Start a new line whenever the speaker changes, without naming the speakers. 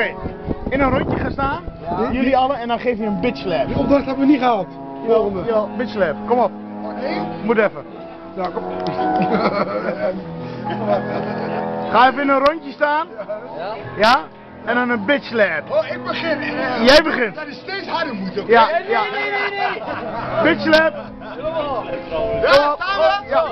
Oké, in een rondje gaan staan, jullie allen, en dan geef je een bitch slap.
Die opdracht hebben we niet gehad. Volgende.
Ja, bitch slap, kom op. Moet even.
Nou, kom.
Ga even in een rondje staan. Ja? En dan een bitch slap.
Oh, ik begin.
Jij begint.
Dat is steeds harder moeten.
Ja, ja. Bitch slap.
Ja, staan we?
Ja.